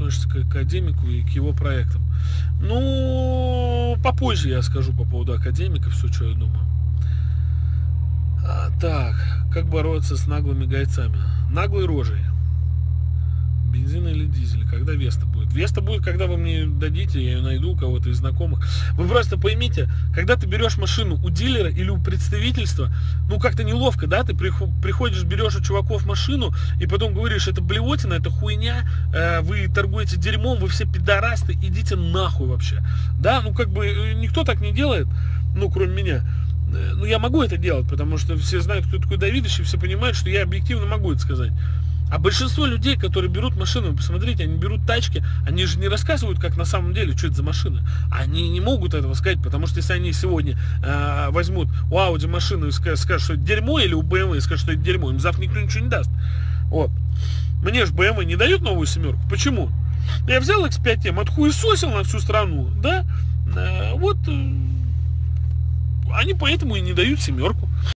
относишься к академику и к его проектам? Ну, попозже я скажу по поводу академика все, что я думаю. Так, как бороться с наглыми гайцами? Наглой рожей. Бензин или дизель? Когда Веста будет? Веста будет, когда вы мне дадите, я ее найду у кого-то из знакомых. Вы просто поймите, когда ты берешь машину у дилера или у представительства, ну как-то неловко, да? Ты приходишь, берешь у чуваков машину, и потом говоришь, это блевотина, это хуйня, вы торгуете дерьмом, вы все пидорасты, идите нахуй вообще. Да, ну как бы никто так не делает, ну кроме меня. Ну я могу это делать, потому что все знают, кто такой Давидыч, и все понимают, что я объективно могу это сказать. А большинство людей, которые берут машину, вы посмотрите, они берут тачки, они же не рассказывают, как на самом деле, что это за машина. Они не могут этого сказать, потому что если они сегодня возьмут у Audi машину и скажут, что это дерьмо, или у BMW и скажут, что это дерьмо, им завтра никто ничего не даст. Вот. Мне же BMW не дают новую семерку. Почему? Я взял X5M, отхуесосил на всю страну, да? Вот они поэтому и не дают семерку.